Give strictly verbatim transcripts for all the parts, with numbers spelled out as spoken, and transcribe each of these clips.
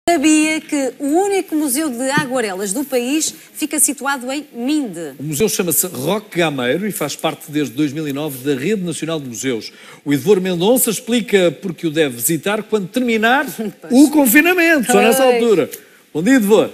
Sabia que o único museu de aguarelas do país fica situado em Minde. O museu chama-se Roque Gameiro e faz parte desde dois mil e nove da Rede Nacional de Museus. O Idvor Mendonça explica porque o deve visitar quando terminar o confinamento, só nessa altura. Bom dia, Idvor.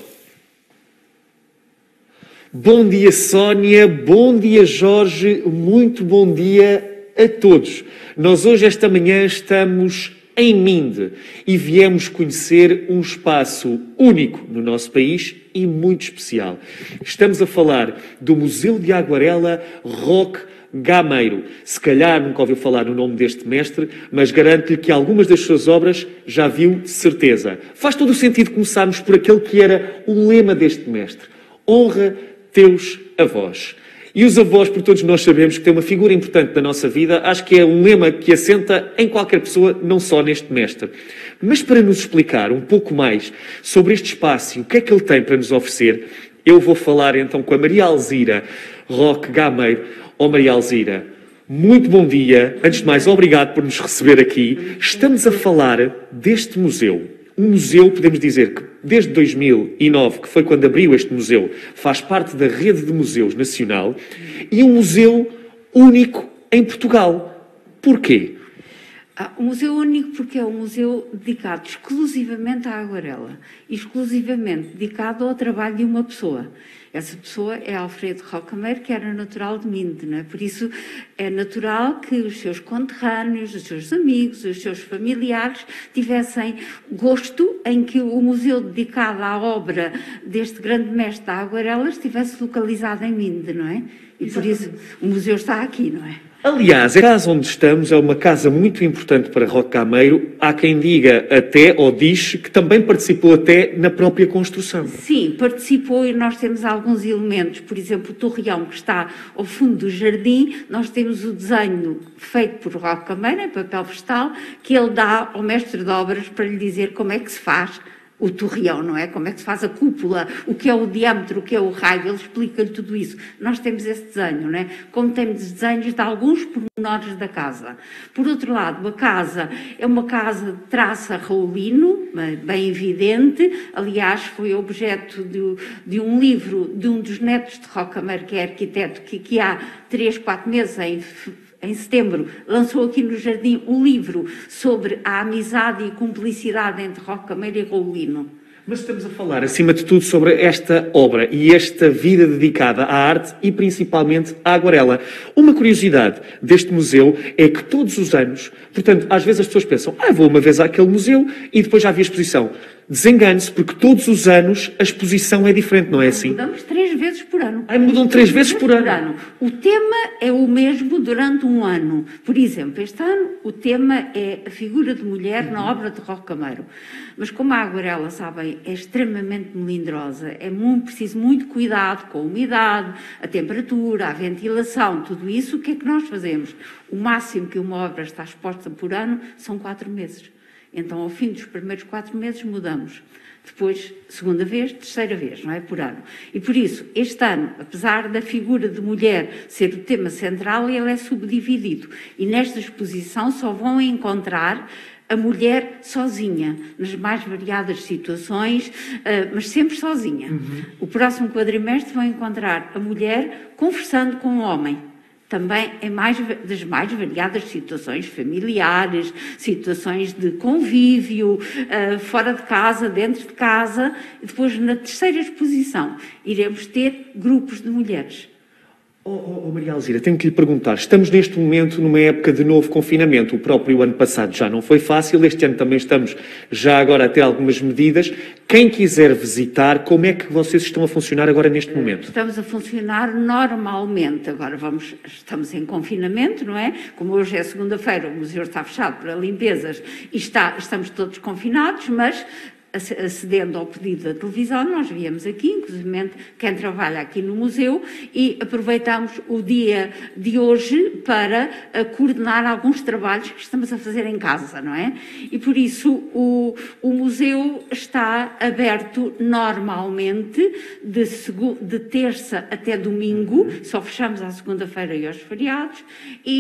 Bom dia, Sónia. Bom dia, Jorge. Muito bom dia a todos. Nós hoje, esta manhã, estamos em Minde e viemos conhecer um espaço único no nosso país e muito especial. Estamos a falar do Museu de Aguarela Roque Gameiro. Se calhar nunca ouviu falar no nome deste mestre, mas garanto-lhe que algumas das suas obras já viu de certeza. Faz todo o sentido começarmos por aquele que era o lema deste mestre: honra teus avós. E os avós, por todos nós sabemos que têm uma figura importante na nossa vida. Acho que é um lema que assenta em qualquer pessoa, não só neste mestre. Mas para nos explicar um pouco mais sobre este espaço e o que é que ele tem para nos oferecer, eu vou falar então com a Maria Alzira Roque Gameiro. Oh, Maria Alzira, muito bom dia. Antes de mais, obrigado por nos receber aqui. Estamos a falar deste museu. Um museu, podemos dizer que desde dois mil e nove, que foi quando abriu este museu, faz parte da Rede de Museus Nacional e um museu único em Portugal. Porquê? Ah, um museu único porque é um museu dedicado exclusivamente à aguarela, exclusivamente dedicado ao trabalho de uma pessoa. Essa pessoa é Alfredo Roque Gameiro, que era natural de Minde, não é? Por isso é natural que os seus conterrâneos, os seus amigos, os seus familiares tivessem gosto em que o museu dedicado à obra deste grande mestre da aguarela estivesse localizado em Minde, não é? E por isso o museu está aqui, não é? Aliás, a casa onde estamos é uma casa muito importante para Roque Gameiro. Há quem diga até, ou diz, que também participou até na própria construção. Sim, participou e nós temos alguns elementos. Por exemplo, o torreão que está ao fundo do jardim, nós temos o desenho feito por Roque Gameiro, em papel vegetal, que ele dá ao mestre de obras para lhe dizer como é que se faz o torreão, não é? Como é que se faz a cúpula, o que é o diâmetro, o que é o raio, ele explica-lhe tudo isso. Nós temos esse desenho, não é? Como temos desenhos de alguns pormenores da casa. Por outro lado, a casa é uma casa de traça raulino, bem evidente, aliás, foi objeto de, de um livro de um dos netos de Roque Gameiro, que é arquiteto, que, que há três, quatro meses, em Em setembro, lançou aqui no Jardim um livro sobre a amizade e cumplicidade entre Roque Gameiro e Raulino. Mas estamos a falar, acima de tudo, sobre esta obra e esta vida dedicada à arte e principalmente à aguarela. Uma curiosidade deste museu é que todos os anos, portanto, às vezes as pessoas pensam, ah, vou uma vez àquele museu e depois já vi a exposição. Desengane-se, porque todos os anos a exposição é diferente, não é assim? Mudamos três vezes por ano. Ah, mudam três vezes por ano. por ano. O tema é o mesmo durante um ano. Por exemplo, este ano o tema é a figura de mulher na obra de Roque Gameiro. Mas como a aguarela, sabem, é extremamente melindrosa, é muito, preciso muito cuidado com a umidade, a temperatura, a ventilação, tudo isso, o que é que nós fazemos? O máximo que uma obra está exposta por ano são quatro meses. Então, ao fim dos primeiros quatro meses, mudamos. Depois, segunda vez, terceira vez, não é? Por ano. E por isso, este ano, apesar da figura de mulher ser o tema central, ele é subdividido. E nesta exposição só vão encontrar a mulher sozinha, nas mais variadas situações, mas sempre sozinha. Uhum. O próximo quadrimestre vão encontrar a mulher conversando com o homem. Também em mais, das mais variadas situações familiares, situações de convívio, uh, fora de casa, dentro de casa. E depois, na terceira exposição, iremos ter grupos de mulheres. Oh, oh, oh, Maria Alzira, tenho que lhe perguntar, estamos neste momento numa época de novo confinamento, o próprio ano passado já não foi fácil, este ano também estamos já agora a ter algumas medidas. Quem quiser visitar, como é que vocês estão a funcionar agora neste momento? Estamos a funcionar normalmente, agora vamos, estamos em confinamento, não é? Como hoje é segunda-feira, o museu está fechado para limpezas e está, estamos todos confinados, mas acedendo ao pedido da televisão, nós viemos aqui, inclusive quem trabalha aqui no museu, e aproveitamos o dia de hoje para coordenar alguns trabalhos que estamos a fazer em casa, não é? E por isso o, o museu está aberto normalmente de, de terça até domingo, só fechamos à segunda-feira e aos feriados, e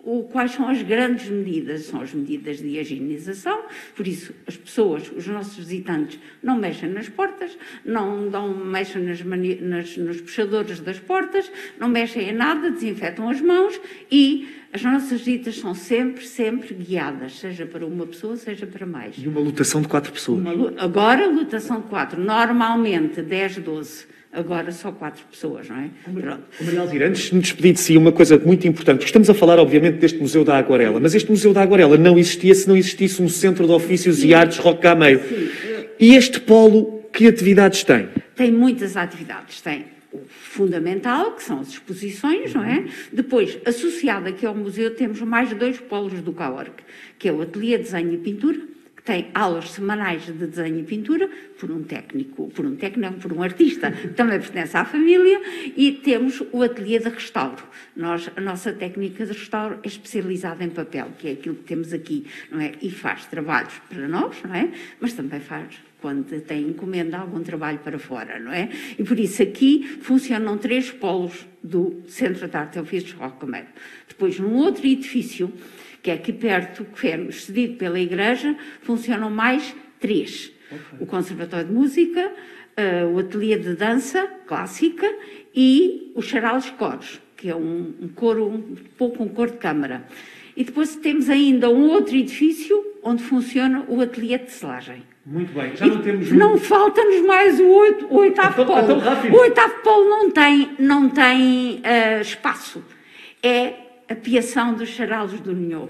o, quais são as grandes medidas? São as medidas de higienização, por isso as pessoas, os nossos visitantes, não mexem nas portas, não dão, mexem nas mani, nas, nos puxadores das portas, não mexem em nada, desinfetam as mãos e as nossas visitas são sempre, sempre guiadas, seja para uma pessoa, seja para mais. E uma lotação de quatro pessoas? Uma, agora, lotação de quatro. Normalmente, dez, doze. Agora só quatro pessoas, não é? Pronto. Maria Alzira, antes de me despedir de si, uma coisa muito importante, porque estamos a falar, obviamente, deste Museu da Aguarela, mas este Museu da Aguarela não existia se não existisse um Centro de Ofícios Sim. e Artes Roque Gameiro. Sim. E este polo, que atividades tem? Tem muitas atividades. Tem o fundamental, que são as exposições, não é? Depois, associado aqui ao museu, temos mais dois polos do C A O R C, que é o Ateliê de Desenho e Pintura, tem aulas semanais de desenho e pintura por um técnico, por um técnico, não, por um artista, que também pertence à família, e temos o ateliê de restauro. Nós, a nossa técnica de restauro é especializada em papel, que é aquilo que temos aqui, não é? E faz trabalhos para nós, não é? Mas também faz, quando tem encomenda, algum trabalho para fora, não é? E por isso aqui funcionam três polos do Centro de Arte e Ofícios Roque Gameiro. Depois, num outro edifício, que é aqui perto, que é cedido pela igreja, funcionam mais três. Okay. O Conservatório de Música, uh, o Ateliê de Dança Clássica e o Charales Coros, que é um, um coro, um pouco um coro de câmara. E depois temos ainda um outro edifício onde funciona o Ateliê de Tecelagem. Muito bem, já não temos... Um... Não falta-nos mais o, oito, o oitavo então, polo. Então, rápido. O oitavo polo não tem, não tem uh, espaço. É a piação dos Charales do Ninhô.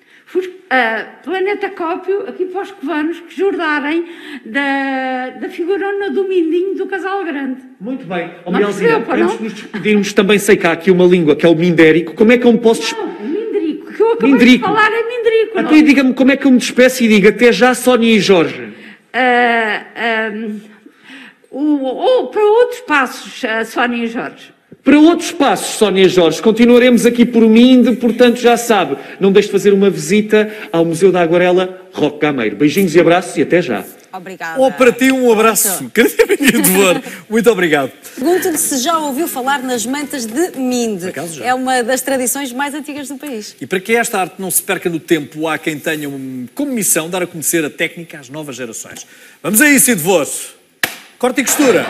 Uh, Planeta Cópio, aqui para os covanos que jordarem da, da figurona do Mindinho do Casal Grande. Muito bem. Oh, Maria Alzira, antes de nos despedirmos, também sei que há aqui uma língua, que é o mindérico. Como é que eu me posso... Não, o mindrico. O que eu acabei mindrico. de falar é mindrico. Então e diga-me como é que eu me despeço e digo até já, Sónia e Jorge. Uh, um, o, ou para outros passos, uh, Sónia e Jorge. Para outros passos, Sónia e Jorge, continuaremos aqui por Minde, portanto já sabe, não deixe de fazer uma visita ao Museu da Aguarela Roque Gameiro. Beijinhos e abraços e até já. Obrigada. Ou para ti um abraço. Muito obrigado. Pergunto-lhe se já ouviu falar nas mantas de Minde. É uma das tradições mais antigas do país. E para que esta arte não se perca no tempo, há quem tenha como missão dar a conhecer a técnica às novas gerações. Vamos a isso, Idevor. Corte e costura.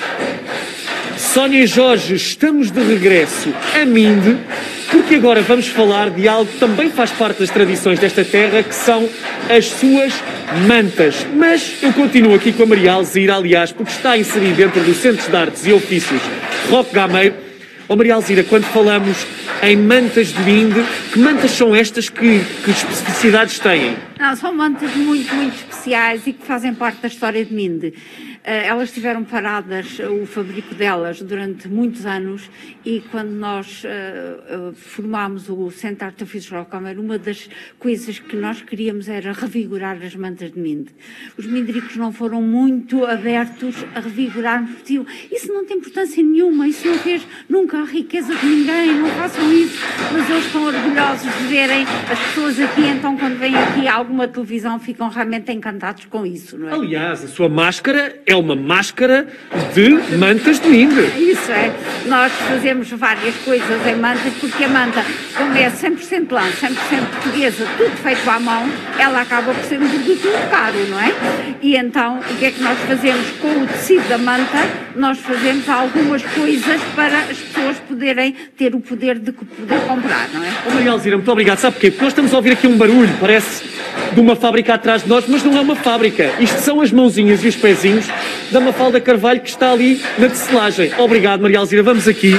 Sónia e Jorge, estamos de regresso a Minde, porque agora vamos falar de algo que também faz parte das tradições desta terra, que são as suas mantas. Mas eu continuo aqui com a Maria Alzira, aliás, porque está inserido dentro do Centro de Artes e Ofícios Roque Gameiro. Ó, Maria Alzira, quando falamos em mantas de Minde, que mantas são estas, que, que especificidades têm? Não, são mantas muito, muito especiais e que fazem parte da história de Minde. Elas estiveram paradas, o fabrico delas, durante muitos anos, e quando nós uh, uh, formámos o Centro de Arte e Ofícios Roque Gameiro, uma das coisas que nós queríamos era revigorar as mantas de Minde. Os mindricos não foram muito abertos a revigorar, porque isso não tem importância nenhuma, isso não fez nunca a riqueza de ninguém, não façam isso, mas eles estão orgulhosos de verem as pessoas aqui, então quando vêm aqui a alguma televisão ficam realmente encantados com isso, não é? Aliás, a sua máscara é uma máscara de mantas de Minde. Isso é. Nós fazemos várias coisas em mantas, porque a manta, como é cem por cento lã, cem por cento portuguesa, tudo feito à mão, ela acaba por ser um produto muito caro, não é? E então, o que é que nós fazemos com o tecido da manta? Nós fazemos algumas coisas para as pessoas poderem ter o poder de poder comprar, não é? Oh, Maria Alzira, muito obrigado. Sabe porquê? Porque nós estamos a ouvir aqui um barulho, parece de uma fábrica atrás de nós, mas não é uma fábrica. Isto são as mãozinhas e os pezinhos da Mafalda Carvalho, que está ali na tecelagem. Obrigado, Maria Alzira. Vamos aqui.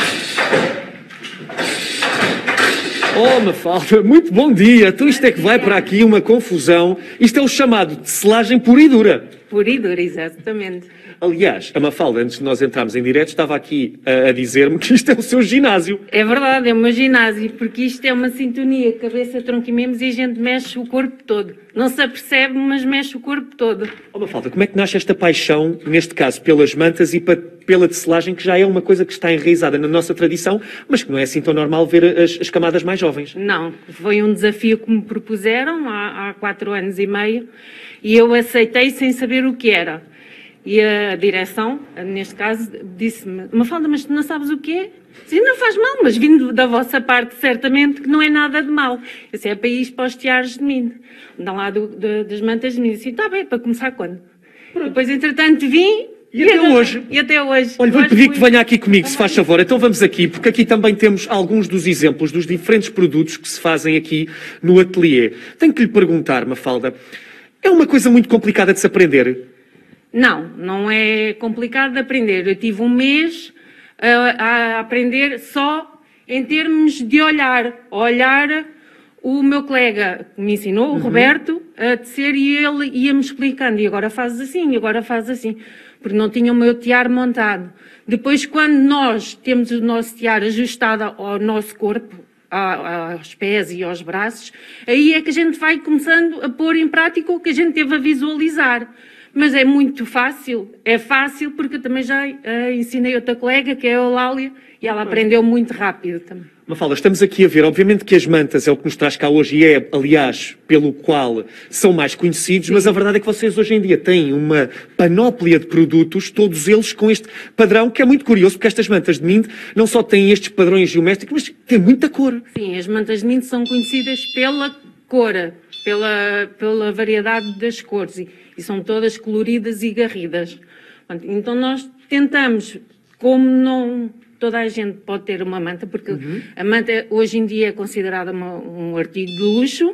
Oh, Mafalda, muito bom dia. Então isto é que vai para aqui uma confusão. Isto é o chamado tecelagem pura e dura. Pura e dura, exatamente. Aliás, a Mafalda, antes de nós entrarmos em direto, estava aqui a, a dizer-me que isto é o seu ginásio. É verdade, é o meu ginásio, porque isto é uma sintonia, cabeça, tronco e membros, e a gente mexe o corpo todo. Não se apercebe, mas mexe o corpo todo. Oh, Mafalda, como é que nasce esta paixão, neste caso, pelas mantas e pa, pela tecelagem, que já é uma coisa que está enraizada na nossa tradição, mas que não é assim tão normal ver as, as camadas mais jovens? Não, foi um desafio que me propuseram há, há quatro anos e meio, e eu aceitei sem saber o que era. E a direção, neste caso, disse-me, Mafalda, mas tu não sabes o quê? Sim, não faz mal, mas vindo da vossa parte, certamente que não é nada de mal. Esse é para ir para os tiares de mim, da lá do, de, das mantas de mim. Disse, está bem, para começar quando? Pronto. Depois, entretanto, vim... E, e até hoje? E até hoje. Olha, vou pedir que venha aqui comigo, se faz favor. Então vamos aqui, porque aqui também temos alguns dos exemplos dos diferentes produtos que se fazem aqui no ateliê. Tenho que lhe perguntar, Mafalda, é uma coisa muito complicada de se aprender? Não, não é complicado de aprender. Eu tive um mês a, a aprender só em termos de olhar. Olhar o meu colega que me ensinou, o uhum. Roberto, a tecer e ele ia-me explicando. E agora fazes assim, e agora fazes assim. Porque não tinha o meu tiar montado. Depois, quando nós temos o nosso tiar ajustado ao nosso corpo, aos pés e aos braços, aí é que a gente vai começando a pôr em prática o que a gente teve a visualizar. Mas é muito fácil, é fácil porque eu também já uh, ensinei outra colega, que é a Eulália, e ela aprendeu muito rápido também. Mafalda, estamos aqui a ver, obviamente que as mantas é o que nos traz cá hoje e é, aliás, pelo qual são mais conhecidos, Sim. mas a verdade é que vocês hoje em dia têm uma panóplia de produtos, todos eles com este padrão, que é muito curioso, porque estas mantas de Minde não só têm estes padrões geométricos, mas têm muita cor. Sim, as mantas de Minde são conhecidas pela cor, pela, pela variedade das cores, e, e são todas coloridas e garridas. Então nós tentamos, como não... Toda a gente pode ter uma manta, porque uhum. a manta hoje em dia é considerada uma, um artigo de luxo.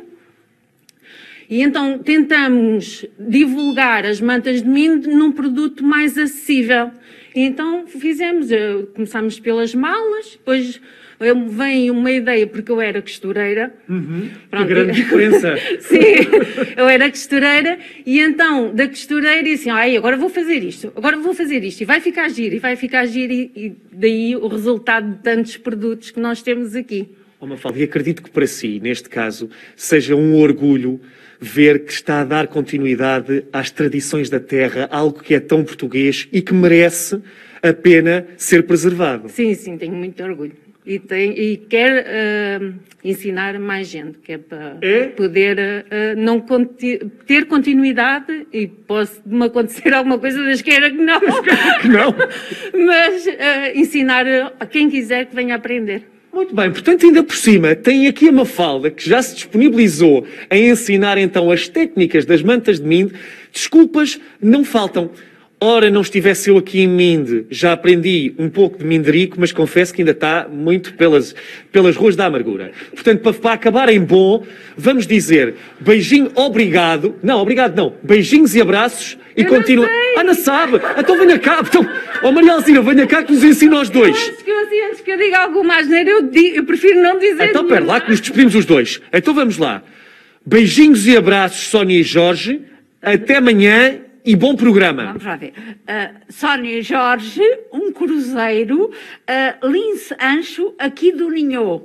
E então tentamos divulgar as mantas de Minde num produto mais acessível. E então fizemos, começámos pelas malas, depois vem uma ideia, porque eu era costureira. Uhum. Pronto, que grande diferença. Sim, eu era costureira e então da costureira e assim, ai, agora vou fazer isto, agora vou fazer isto e vai ficar giro, e vai ficar giro e, e daí o resultado de tantos produtos que nós temos aqui. Oh, Mafalda, e acredito que para si, neste caso, seja um orgulho ver que está a dar continuidade às tradições da terra, algo que é tão português e que merece a pena ser preservado. Sim, sim, tenho muito orgulho. E, tem, e quer uh, ensinar mais gente, que é para é? poder uh, não conti ter continuidade, e posso me acontecer alguma coisa, Deus queira que não, que não. mas uh, ensinar a quem quiser que venha aprender. Muito bem, portanto, ainda por cima, tem aqui a Mafalda, que já se disponibilizou a ensinar então as técnicas das mantas de Minde. Desculpas não faltam. Ora, não estivesse eu aqui em Minde, já aprendi um pouco de minderico, mas confesso que ainda está muito pelas, pelas ruas da amargura. Portanto, para, para acabar em bom, vamos dizer beijinho, obrigado. Não, obrigado não. Beijinhos e abraços e eu continua. Não ah, não sabe? Então venha cá. Então, oh, Maria Alzira, venha cá que nos ensina aos dois. Eu acho que eu, assim, antes que eu diga alguma asneira, eu, digo, eu prefiro não dizer. Então, pera lá que nos despedimos os dois. Então vamos lá. Beijinhos e abraços, Sónia e Jorge. Até amanhã. E bom programa. Vamos lá ver. Uh, Sónia Jorge, um cruzeiro, uh, Lince Ancho, aqui do Ninhô.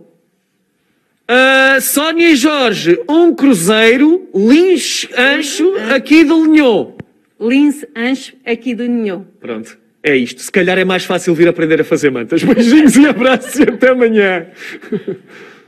Uh, Sónia Jorge, um cruzeiro, Lince Ancho, aqui do Ninhô. Lince Ancho, aqui do Ninhô. Pronto, é isto. Se calhar é mais fácil vir aprender a fazer mantas. Beijinhos e abraços e até amanhã.